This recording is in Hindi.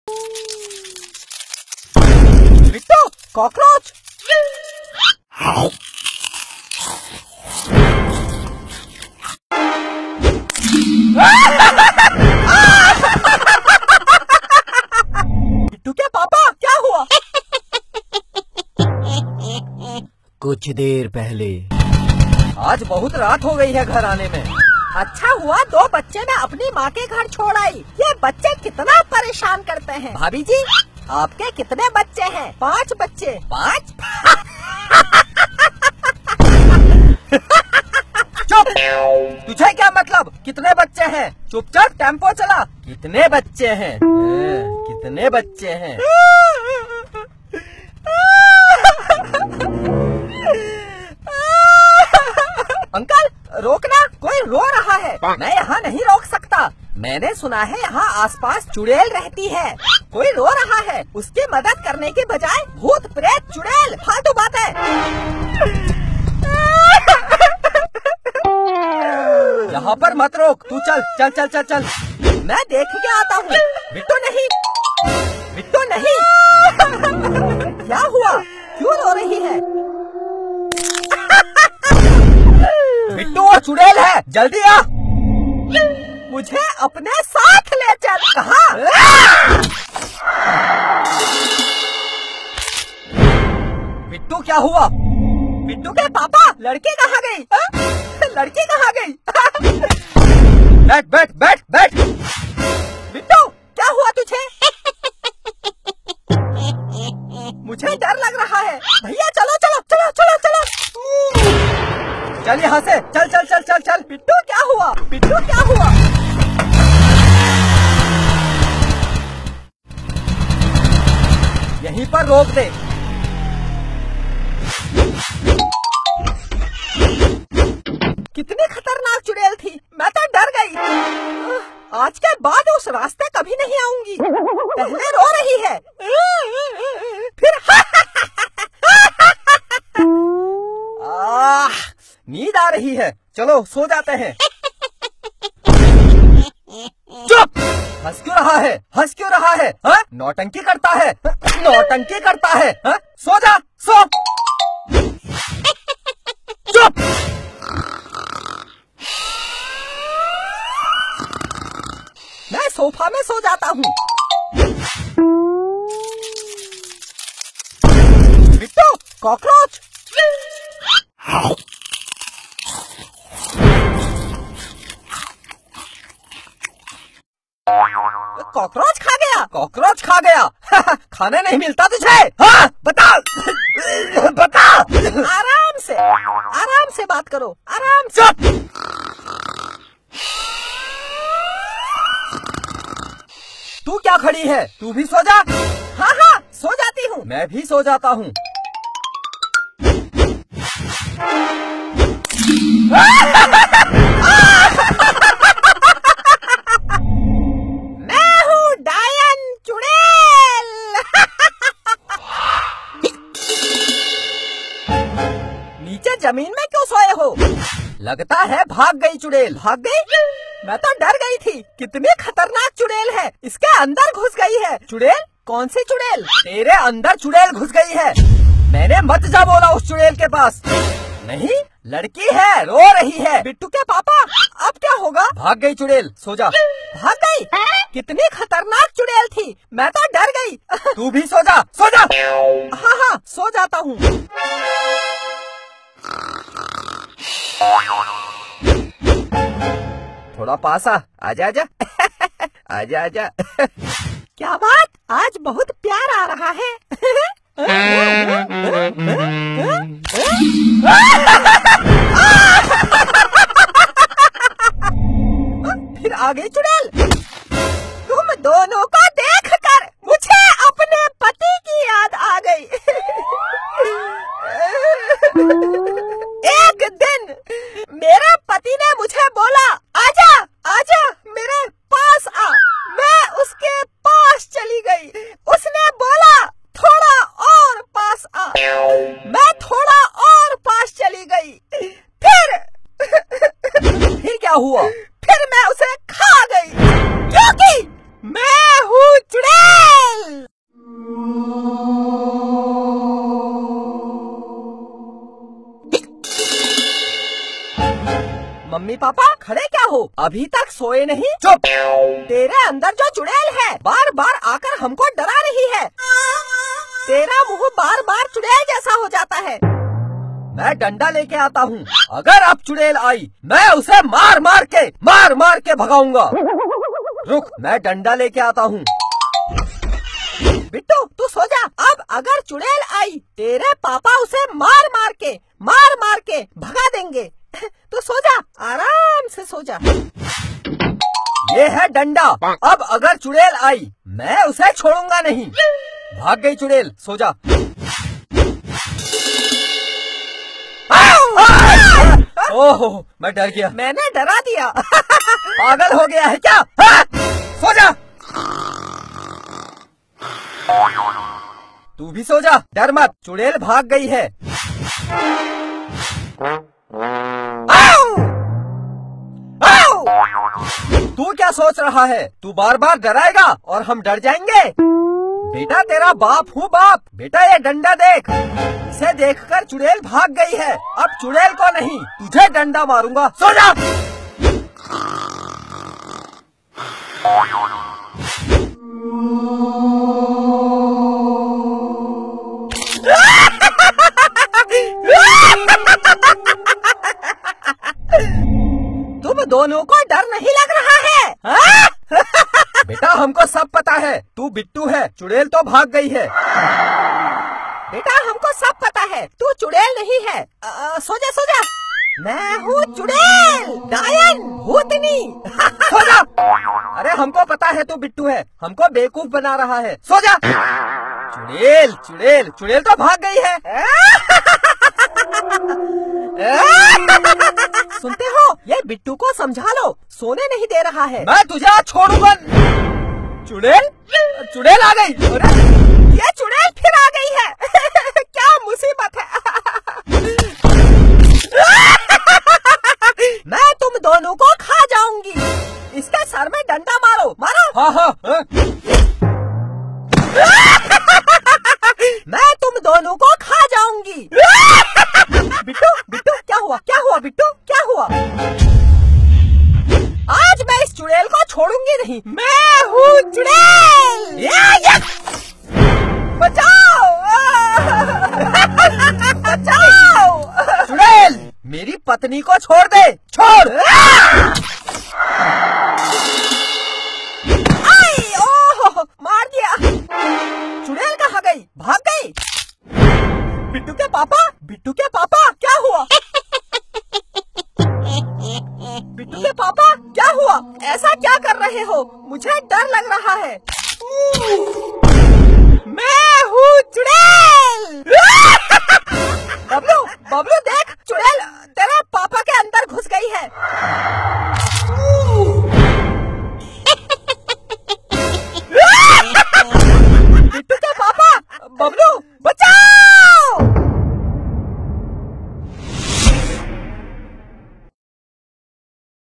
बिट्टू, कॉकरोच। बिट्टू के पापा, क्या हुआ? कुछ देर पहले। आज बहुत रात हो गई है घर आने में। अच्छा हुआ 2 बच्चे मैं अपनी माँ के घर छोड़ आई। ये बच्चे कितना परेशान करते हैं। भाभी जी, आपके कितने बच्चे हैं? 5 बच्चे। 5? चुप! तुझे क्या मतलब? कितने बच्चे हैं? चुपचाप टेम्पो चला। कितने बच्चे हैं? कितने बच्चे हैं? अंकल, रोकना, कोई रो रहा है। मैं यहाँ नहीं रोक सकता। मैंने सुना है यहाँ आसपास चुड़ैल रहती है। कोई रो रहा है, उसकी मदद करने के बजाय भूत प्रेत चुड़ैल, फालतू बात है। यहाँ पर मत रोक, तू चल चल चल चल चल। मैं देख के आता हूँ। बिट्टू नहीं, बिट्टू नहीं। क्या हुआ? क्यों रो रही है? बिट्टू और चुड़ैल है, जल्दी आ। मुझे अपने साथ ले चल। कहाँ? बिट्टू, क्या हुआ? बिट्टू के पापा, लड़की कहाँ गई? लड़की कहाँ गई? बैठ बैठ बैठ बैठ। बिट्टू, क्या हुआ तुझे? मुझे डर लग रहा है। भैया चलो चलो चलो चलो चलो। चल यहाँ से, चल चल चल चल चल। बिट्टू, क्या हुआ? बिट्टू, क्या हुआ? यहीं पर रोक दे। कितनी खतरनाक चुड़ैल थी, मैं तो डर गई। आज के बाद उस रास्ते कभी नहीं आऊंगी। पहले रो रही है, फिर नींद आ रही है। चलो सो जाते हैं। चुप! हंस क्यों रहा है? हंस क्यों रहा है? हाँ? नौटंकी करता है, नौटंकी करता है। हाँ? सो जा, सो। चुप! मैं सोफा में सो जाता हूँ। बिट्टू, कॉकरोच। कॉकरोच खा गया, कॉकरोच खा गया। खाने नहीं मिलता तुझे? हाँ, बता बता। आराम से बात करो, आराम से। तू क्या खड़ी है? तू भी सो जा। हाँ हाँ, सो जाती हूँ। मैं भी सो जाता हूँ। मैं हूँ डायन चुड़ैल। नीचे जमीन में क्यों सोए हो? लगता है भाग गई चुड़ैल। भाग गई? मैं तो डर गई थी। कितनी खतरनाक चुड़ैल है, इसके अंदर घुस गई है। चुड़ैल? कौन सी चुड़ैल? तेरे अंदर चुड़ैल घुस गई है। मैंने मत जा बोला उस चुड़ैल के पास। नहीं, लड़की है, रो रही है। बिट्टू के पापा, अब क्या होगा? भाग गई चुड़ैल, सो जा। भाग गई? कितनी खतरनाक चुड़ैल थी, मैं तो डर गई। तू भी सो जा, सो जा। हाँ हाँ, सो जाता हूँ। थोड़ा पास आ, आजा आजा। आजा आजा। क्या बात, आज बहुत प्यार आ रहा है। फिर आ गई चुड़ैल। तुम दोनों को देखकर मुझे अपने पति की याद आ गई। एक दिन मेरे पति ने मुझे बोला, आजा आजा मेरे पास आ। मैं उसके पास चली गई। उसने बोला, थोड़ा और पास आ। मैं थोड़ा और पास चली गई। फिर क्या हुआ? फिर मैं उसे खा गई, क्योंकि मैं हूँ चुड़ैल। पापा खड़े क्या हो, अभी तक सोए नहीं? चुप! तेरे अंदर जो चुड़ैल है बार बार आकर हमको डरा रही है। तेरा मुंह बार बार चुड़ैल जैसा हो जाता है। मैं डंडा लेके आता हूँ, अगर अब चुड़ैल आई मैं उसे मार मार के भगाऊंगा। रुक, मैं डंडा लेके आता हूँ। बिट्टू तू सो जा, अब अगर चुड़ैल आई तेरे पापा उसे मार मार के भगा देंगे। तू सो जा, आराम से सो जा। ये है डंडा, अब अगर चुड़ैल आई मैं उसे छोड़ूंगा नहीं। भाग गई चुड़ैल, सो जा। ओह, मैं डर गया। मैंने डरा दिया। पागल हो गया है क्या? सो जा। तू भी सो जा, डर मत, चुड़ैल भाग गई है। तू क्या सोच रहा है? तू बार बार डराएगा और हम डर जाएंगे? बेटा तेरा बाप हूँ बाप। बेटा ये डंडा देख, इसे देखकर चुड़ैल भाग गई है। अब चुड़ैल को नहीं तुझे डंडा मारूंगा। सो जा। तुम दोनों को डर नहीं लग रहा है? बेटा हमको सब पता है, तू बिट्टू है, चुड़ैल तो भाग गई है। बेटा हमको सब पता है, तू चुड़ैल नहीं है। सो जा। मैं हूँ चुड़ैल, डायन, भूतनी। सो जा। अरे हमको पता है तू बिट्टू है, हमको बेवकूफ बना रहा है। सो जा। चुड़ैल तो भाग गई है। सुनते हो, ये बिट्टू को समझा लो, सोने नहीं दे रहा है। मैं तुझे छोड़ूंगा। चुड़ैल आ गई। अरे ये चुड़ैल फिर आ गई है। क्या मुसीबत है। मैं तुम दोनों को खा जाऊंगी। इसके सर में डंडा मारो। हाँ। मैं तुम दोनों को खा जाऊंगी। बिट्टू क्या हुआ बिट्टू, क्या हुआ? आज मैं इस चुड़ैल को छोड़ूंगी नहीं। मैं हूँ चुड़ैल। बचाओ। चुड़ैल मेरी पत्नी को छोड़ दे, छोड़। मार दिया। चुड़ैल कहाँ गई? भाग गई। बिट्टू के पापा क्या हुआ? बिट्टू के पापा क्या हुआ? ऐसा क्या कर रहे हो? मुझे डर लग रहा है। मैं हूँ चुड़ैल। बबलू देख, चुड़ैल तेरे पापा के अंदर घुस गई है। बिट्टू के पापा, बबलू